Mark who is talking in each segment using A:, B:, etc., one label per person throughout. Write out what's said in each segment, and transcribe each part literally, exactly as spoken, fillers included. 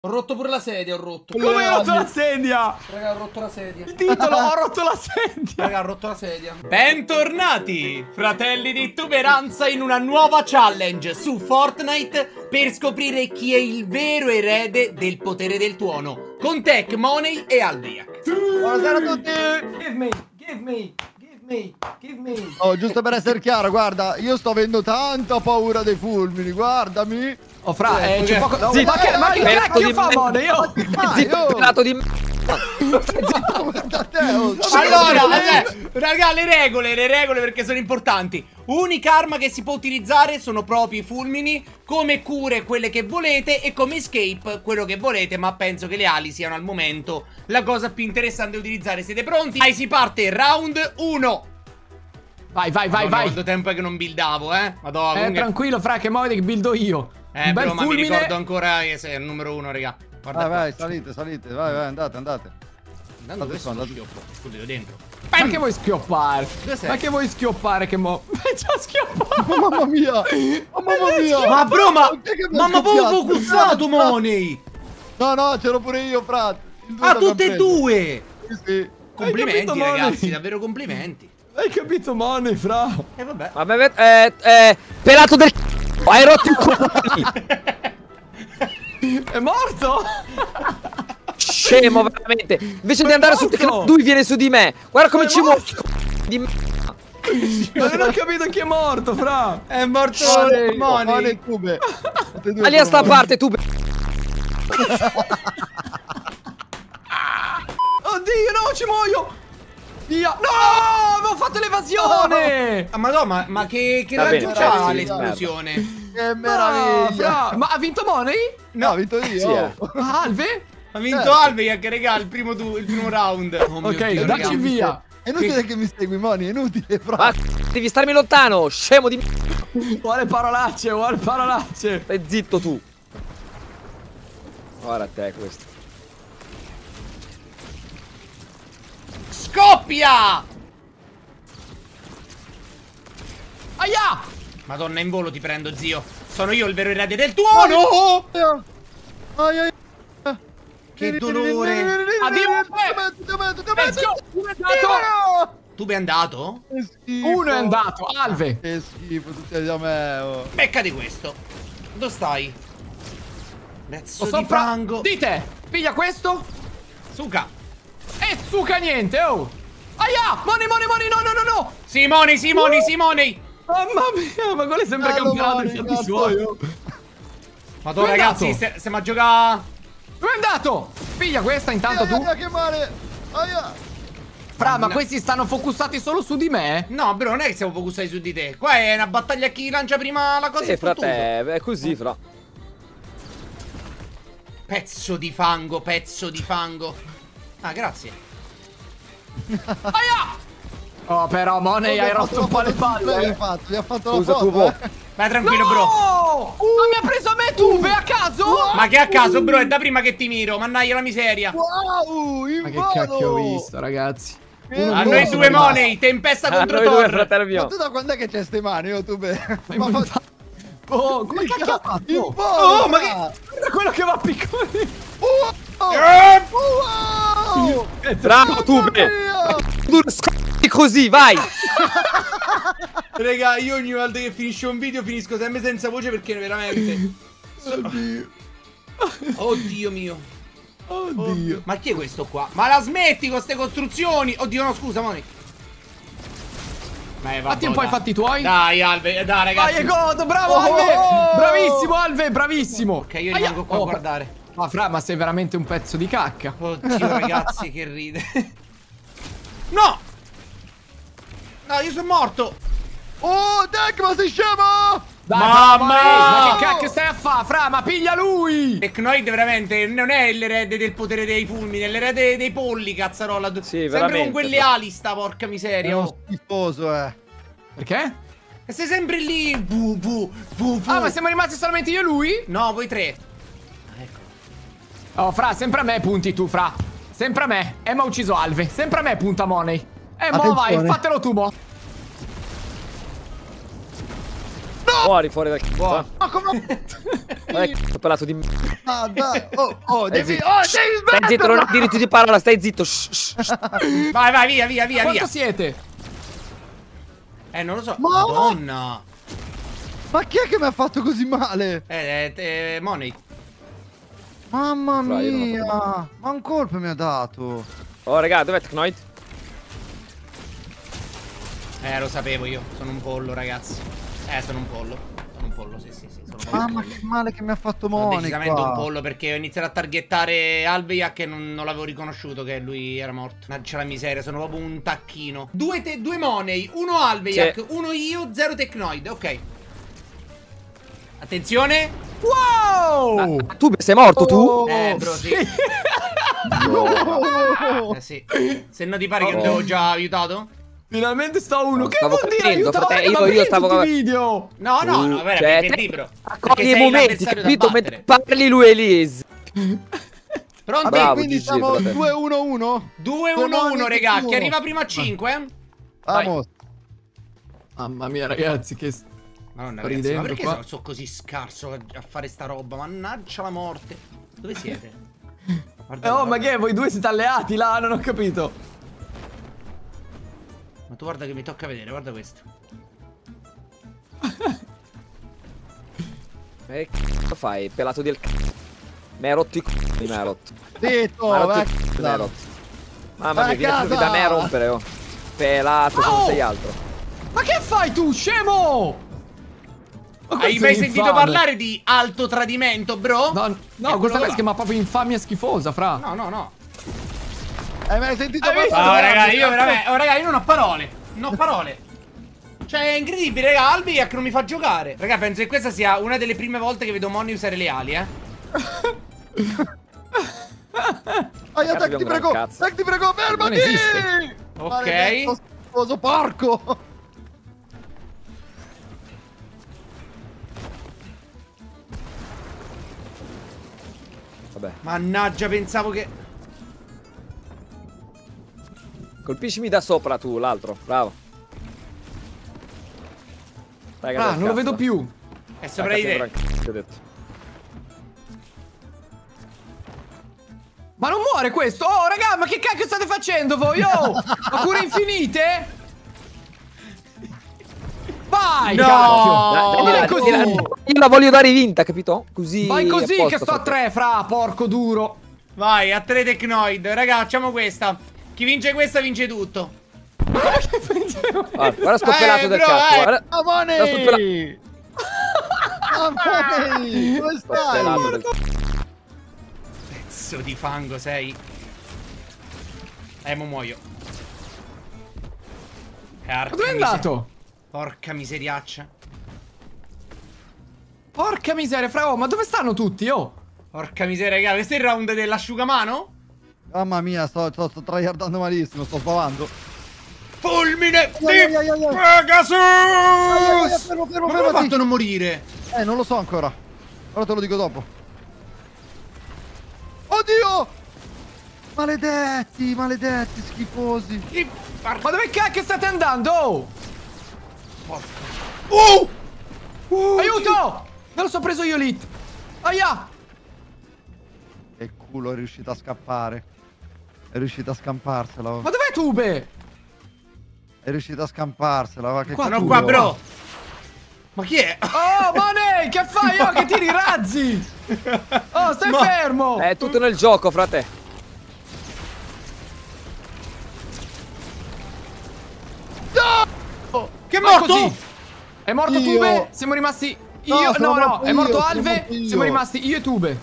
A: Ho rotto pure la sedia, ho rotto.
B: Come hai rotto la sedia?
A: Raga, ho rotto la sedia.
B: Il titolo, ho rotto la sedia.
A: Raga, ho rotto la sedia.
C: Bentornati, fratelli di tuberanza, in una nuova challenge su Fortnite per scoprire chi è il vero erede del potere del tuono, con Tech, Money e Albiac.
D: Buonasera a tutti.
A: Give me, give me, give me, give me.
D: Oh, giusto per essere chiaro, guarda, io sto avendo tanta paura dei fulmini, guardami.
B: Oh, fra, eh, c'è poco...
D: no,
B: Sì, ma
D: vai,
B: che, ma
D: vai,
B: che
D: vai,
B: cacchio
D: vai,
B: fa,
D: vai,
B: Mone? Io...
D: Zitto,
E: pelato di
D: guarda te, oh.
C: Allora, eh, raga, le regole, le regole perché sono importanti. Unica arma che si può utilizzare sono proprio i fulmini, come cure quelle che volete e come escape quello che volete, ma penso che le ali siano al momento la cosa più interessante da utilizzare. Siete pronti? Vai, si parte, round uno.
B: Vai, vai, vai,
C: Madonna,
B: vai.
C: quanto tempo è che non buildavo, eh? Madonna,
B: Eh,
C: comunque...
B: tranquillo, fra, che muovete che buildo io.
C: Eh,
B: Un bel
C: però ma mi
B: fulmine.
C: ricordo ancora che sei il numero uno, raga. Guarda
D: Vai,
C: qua.
D: vai, salite, salite, vai, vai, andate, andate.
C: Intanto questo
D: andate.
C: lo schioppo, subito dentro.
B: Ma che vuoi schioppare?
C: Dove sei?
B: Ma che vuoi schioppare che mo... È già schioppato.
D: Oh, mamma mia, oh, mamma mia.
C: Ma bro, ma...
D: Chi è che mi
C: Ma
D: ha
C: ma proprio
D: scoppiato?
C: focussato, Money!
D: No, no, c'ero pure io, frate. Il due
C: Ah,
D: l'abbiamo
C: tutte e
D: preso.
C: due!
D: Sì, sì.
C: Complimenti,
B: capito, Money?
C: ragazzi, davvero complimenti.
B: Hai capito, Mone, fra?
C: E vabbè.
E: Vabbè, eh, eh, pelato del c***o, hai rotto il c***o.
B: È morto?
E: Scemo, veramente. Invece di andare su te,
B: morto!
E: lui viene su di me. Guarda come
B: È
E: ci muove.
B: morto!
E: Di me.
B: Ma non ho capito chi è morto, fra.
C: È morto
D: Money,
C: Money.
D: Money, tube. Tutte e due
E: Ah, lì a sta
D: sono
E: parte, tu.
B: Oddio, no, ci muoio. Via. No, avevo fatto l'evasione.
C: Ah, ma no, ma, ma che, che
E: Va
C: raggio
E: bene,
C: c'ha
E: ragazzi,
C: l'esplosione?
D: morti. Che
B: No,
D: meraviglia.
B: fra. Ma ha vinto Money?
D: No, ho vinto io.
E: Sì, eh.
B: Ah, Alve?
C: Ha vinto
D: Certo.
C: Albiac, raga, il primo, tu, il primo round. Oh mio
B: Ok,
C: Dio,
B: dacci
C: raga.
B: via.
D: È inutile che mi segui, Moni, è inutile, fra.
E: Ma devi starmi lontano, scemo di me.
B: Vuole parolacce, vuole parolacce.
E: Stai zitto tu. Guarda te questo.
C: Scoppia!
B: Aia!
C: Madonna, in volo ti prendo, zio. Sono io il vero erede del tuono!
D: Ai, ai.
C: Che dolore!
B: Let's go! Uno è andato!
C: Tu sei andato?
D: Che schifo.
B: Uno è andato, Alve.
D: Che schifo, tutti da me. Oh.
C: Becca di questo. Dove stai? Pezzo
B: Lo
C: di
B: sopra.
C: fango.
B: Dite, piglia questo.
C: Suca.
B: E suca niente, oh. Aia! Money, money, money, no, no, no, no.
C: Simoni, Simoni, Simoni.
B: Mamma mia, ma quello sembra
D: Bello,
B: campionato
D: Money,
B: i fatti
D: cazzo.
B: suoi, oh.
C: Madonna,
B: Dove è
C: ragazzi,
B: andato?
C: se- stiamo a giocare.
B: Dove è andato? Piglia questa intanto tu.
D: Aia, che male. Aia.
B: Fra, ma questi stanno focussati solo su di me?
C: No, bro, non è che siamo focusati su di te. Qua è una battaglia a chi lancia prima la cosa.
E: Sì,
C: e fottuto.
E: frate, è così, fra.
C: Pezzo di fango, pezzo di fango. Ah, grazie.
B: Aia! Oh, però, Money, hai rotto un po' le
D: Gli ha
B: palle.
D: fatto, gli ha fatto
E: Scusa,
D: la
E: tu,
D: foto,
E: boh.
D: eh.
C: Vai tranquillo, bro.
B: No! Ma mi ha preso a me tu, a caso?
C: Ma che a caso, bro, è da prima che ti miro. Mannaggia la miseria.
D: Wow, in
B: Ma che
D: volo.
B: cacchio ho visto, ragazzi?
D: Che
B: Uno
C: A
D: no,
C: noi
D: sono
C: due
D: rimasto.
C: Money, tempesta
E: Ah,
C: contro
E: noi due,
C: Thor.
E: fratello
D: Ma
E: mio.
D: tu da quando è che c'è ste mani, io tu be?
B: Ma
D: Ma
B: fa- Oh, come cacchio ha fatto?
D: in volo.
C: Oh, ma che-
B: Guarda quello che va a piccoli.
D: Wow.
C: Eh,
D: Wow.
E: Bravo, tu, be.
D: Mia.
E: Tu sc- così, vai.
C: Raga, io ogni volta che finisco un video finisco sempre senza voce perché veramente.
D: Oddio.
C: Oddio mio.
D: Oddio.
C: Ma chi è questo qua? Ma la smetti con queste costruzioni? Oddio, no, scusa, Moni. Vai,
B: Fatti un po' i fatti tuoi.
C: Dai, Alve, dai, ragazzi.
B: Vai, godo, bravo,
D: Oh!
B: Alve. Bravissimo, Alve, bravissimo.
C: Ok, io
B: Aia.
C: rimango qua a
B: Oh,
C: guardare.
B: Ma fra, ma sei veramente un pezzo di cacca.
C: Oddio, ragazzi, che ride. No! No, io sono morto.
D: Oh, Deck, ma sei scemo?
B: Dai,
C: Mamma!
B: bravo, Alve. Ma che cacchio stai a fa, fra? Ma piglia lui.
C: Tecnoid veramente non è l'erede del potere dei fulmini, è l'erede dei polli, cazzarola.
E: Sì,
C: Sempre
E: veramente.
C: con quelle ali sta, porca
D: È
C: miseria.
D: uno
C: Oh.
D: schifoso, eh.
B: Perché?
C: E sei sempre lì. Bu, bu, bu, bu.
B: Ah, ma siamo rimasti solamente io e lui?
C: No, voi tre.
B: Oh, fra, sempre a me punti tu, fra. Sempre a me. Emma ha ucciso Alve. Sempre a me punta Money. E mo vai,
D: Attenzione.
B: fatelo tu, mo.
E: Fuori, fuori dal c***o.
D: Ma come?
E: Dai, pelato di merda.
D: Ah, dai. Oh, oh,
E: Stai
D: devi...
E: zitto.
D: Oh, devi
E: Stai zitto, non hai diritto di parola, stai zitto. Shh, shh, shh.
C: Vai, vai, via, via, via,
B: Quanto
C: via.
B: siete?
C: Eh, non lo so.
D: Ma-
C: Madonna.
D: Ma chi è che mi ha fatto così male?
C: Eh, eh, eh, Money.
D: Mamma
E: Fra, io non ho
D: mia.
E: fatto
D: Ma un colpo mi ha dato.
E: Oh, raga, dov'è Tecnoid?
C: Eh, lo sapevo io. Sono un pollo, ragazzi. Eh, sono un pollo. Sono un pollo, sì, sì, sì. Sono un pollo.
D: Mamma che male che mi ha fatto
C: Sono
D: Moni
C: decisamente
D: qua.
C: un pollo perché ho iniziato a targettare Alveiak e non, non l'avevo riconosciuto che lui era morto. Mannaggia la miseria, sono proprio un tacchino. Due, te, due Money, uno Alveiak,
E: Sì.
C: uno io, zero Tecnoid. Ok. Attenzione.
B: Wow!
E: Ah, tu sei morto tu?
D: Oh,
C: Eh, bro, sì.
D: no.
C: Eh, sì. Se no ti pare che non
E: Oh.
C: ti avevo già aiutato?
B: Finalmente sto uno.
E: No,
B: Che
E: stavo
B: vuol dire
E: capendo,
B: aiutare?
E: frate,
B: Ma
E: io-
B: perché
E: io stavo
B: tutti i
E: come-
B: video.
C: No, no, no,
E: Uh,
C: vera,
E: cioè,
C: per
E: te-
C: libro.
E: Accogli i
C: sei
E: momenti,
C: l'avversario da
E: capito?
C: battere.
E: Mentre parli lui Elise.
C: Pronti?
D: Vabbè,
E: Bravo,
D: quindi
E: G G,
D: siamo
E: fratello.
D: due uno uno.
C: due uno uno, regà. Chi arriva prima a cinque?
D: Vamos.
B: Mamma mia, ragazzi, che...
C: Madonna,
B: Sto
C: ragazzi, ma
B: ridendo
C: perché
B: qua.
C: sono, sono così scarso a, a fare sta roba? Mannaggia la morte. Dove siete? Guarda,
B: Eh, oh,
C: guarda.
B: ma che? Voi due siete alleati là? Non ho capito.
C: Ma tu guarda che mi tocca vedere, guarda questo.
E: E che cazzo fai? Pelato del c***o. Mi hai rotto i c***i, mi hai rotto.
D: Zitto,
E: Mi hai rotto
D: vai
E: i c***i, mi hai
D: a
E: rotto. Mamma
D: Vai
E: mia,
D: a
E: vieni fuori
D: casa.
E: da me a rompere, oh. Pelato,
B: Oh!
E: come sei altro.
B: Ma che fai tu, scemo? Ma
C: Hai
B: questo
C: mai
B: è
C: sentito
B: infame.
C: parlare di alto tradimento, bro?
B: No,
C: È
B: no,
C: quello
B: questa qua
C: là.
B: si chiama proprio infamia schifosa, fra.
C: No, no, no.
D: Hai mai sentito
B: Hai visto?
D: parlare?
C: Oh, raga, io veramente. Oh, raga, io non ho parole. Non ho parole. Cioè, è incredibile, raga. Albiak non mi fa giocare. Raga, penso che questa sia una delle prime volte che vedo Moni usare le ali, eh.
D: Aia,
E: Cazzo,
D: Tec, ti
E: abbiamo
D: prego.
E: un cazzo.
D: Tec, ti prego, fermati.
B: esiste.
C: Ok.
D: Maledetto schifoso porco.
E: Vabbè.
C: Mannaggia, pensavo che.
E: Colpiscimi da sopra tu, l'altro. Bravo. Dai,
B: Ah, non lo vedo più.
C: È sopra di te.
E: Ti ho detto.
B: Ma non muore questo? Oh, raga, ma che cacchio state facendo voi? Oh, ma cure infinite? Vai,
C: No!
B: cacchio.
E: Dai,
B: Vai
E: dai,
B: così.
E: dai, dai, io la voglio dare vinta, capito? Così.
B: Vai così
E: a posto,
B: che sto a
E: frate.
B: tre, fra, porco duro.
C: Vai, a tre Tecnoid. Raga, facciamo questa. Chi vince questa vince tutto.
E: Guarda, guarda sto
C: Eh,
E: pelato del
C: bro,
E: cazzo.
C: eh.
E: Guarda,
D: Amone.
E: guarda sto pelato.
D: Amone, come
E: Sto pelato
D: stai?
E: del
C: Pezzo di fango sei. Eh, mo muoio.
B: Ma dove è andato?
C: Porca miseriaccia.
B: Porca miseria, fra, oh, ma dove stanno tutti, oh?
C: Porca miseria, raga. Questo è il round dell'asciugamano?
D: Mamma mia, sto, sto, sto tryhardando malissimo, sto spavando.
C: Fulmine di
D: Ai, ai, ai, ai, ai.
C: Pegasus!
D: ai, ai, fermo, fermo,
C: Ma come ho
D: fermati.
C: fatto a non morire?
D: Eh, non lo so ancora. Ora te lo dico dopo. Oddio! Maledetti, maledetti, schifosi.
C: Che par-
B: Ma dove cacchio state andando? Oh?
C: porca. Uh! Uh,
B: Aiuto! Me lo so preso io lì. Aia!
D: Che culo, è riuscito a scappare. È riuscito a scamparsela.
B: Ma dov'è Tube?
D: È riuscito a scamparsela. Va, che
B: Qua,
C: Sono
D: culo.
C: qua, bro. Ma chi è?
B: Oh, Money, che fai? Oh, che tiri i razzi! Oh, stai
C: Ma-
B: fermo!
E: È tutto nel gioco, frate.
C: Che è
B: Vai
C: morto?
B: così. È morto
D: Io.
B: Tube? Siamo rimasti
D: No,
B: io.
D: sono
B: No, no,
D: morto
B: è morto
D: io, sono
B: Alve.
D: morto io.
B: Siamo rimasti io e Tube.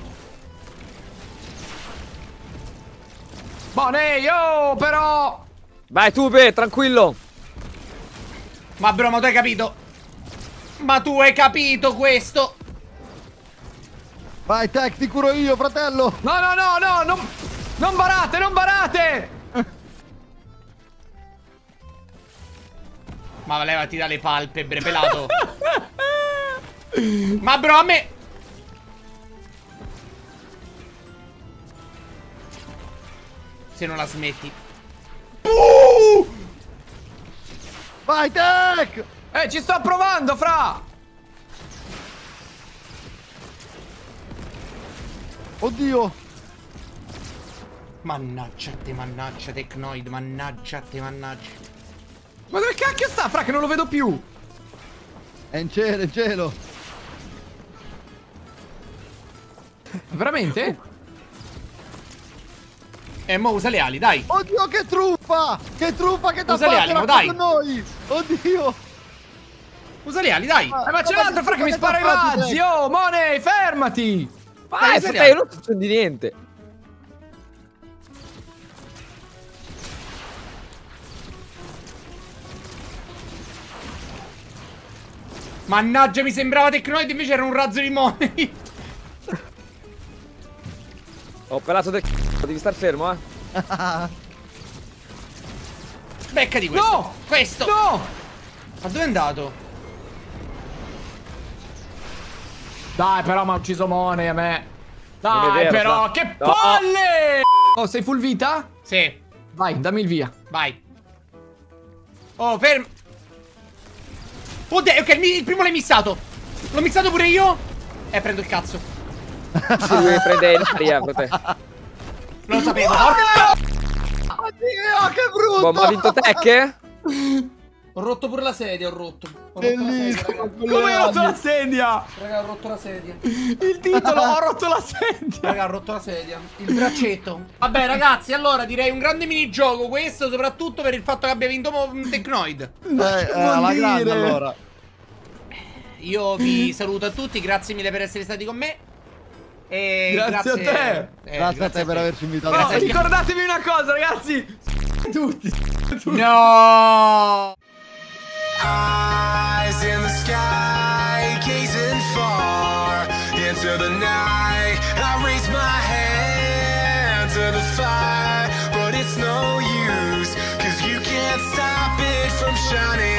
B: Money, oh, però.
E: Vai, Tube, tranquillo.
C: Ma bro, ma tu hai capito? Ma tu hai capito questo?
D: Vai, Tec, ti curo io, fratello.
B: No, no, no, no, non, non barate, non barate.
C: Ma levati dalle palpebre, pelato. Ma bro, a me... Se non la smetti.
D: Vai, Tec.
B: Eh, ci sto provando, fra.
D: Oddio.
C: Mannaggia te, mannaggia Tecnoid, mannaggia te, mannaggia.
B: Ma dove cacchio sta, fra, che non lo vedo più?
D: È in cielo, è in cielo.
B: Veramente?
C: E mo usa le ali, dai.
D: Oddio, che truffa! Che truffa che t'ha
C: Usa le
D: fatto
C: ali,
D: la
C: dai.
D: con noi! Oddio!
C: Usa le ali, dai.
D: Ah.
B: Eh, ma c'è l'altro, fra, che mi spara i razzi! Oh, Money, fermati!
E: Ah,
C: usa le
E: stai,
C: ali.
E: non succede niente.
C: Mannaggia, mi sembrava Tecnoid, invece era un razzo di Money.
E: Ho pelato del c***o, devi star fermo, eh.
C: Becca di questo.
B: No!
C: Questo.
B: No!
C: Ma dove è andato?
B: Dai, però mi ha ucciso Money a me.
E: Non è
B: Dai,
E: vero,
B: però,
E: fra.
B: che
E: No.
B: palle! Oh, sei full vita?
C: Sì,
B: Vai, dammi il via.
C: vai. Oh, fermo. Oddio, ok, il, mi- il primo l'hai missato. L'ho missato pure io. Eh, prendo il cazzo.
E: Si deve prendere l'aria, per te.
C: Non lo sapevo.
D: Oddio, che brutto!
E: Boh, ma ha vinto Tech, eh?
C: Ho rotto pure la sedia, ho rotto. Ho rotto la sedia,
D: Bellissimo!
C: raga.
B: Come hai rotto la sedia?
C: Raga, ho rotto la sedia.
B: Il titolo, ho rotto la sedia.
C: Raga, ho rotto la sedia. Il braccetto. Vabbè, ragazzi, allora direi un grande minigioco questo, soprattutto per il fatto che abbia vinto mo- un Tecnoid.
D: Eh, eh, alla grande allora.
C: Io vi saluto a tutti, grazie mille per essere stati con me. E
B: Grazie a te.
C: eh,
D: Grazie a te per averci invitato.
B: No,
C: Grazie a te.
B: ricordatevi una cosa, ragazzi. Tutti. tutti.
C: No!
F: Eyes in the sky, gazing far into the night. I raise my hand to the fire, but it's no use, 'cause you can't stop it from shining.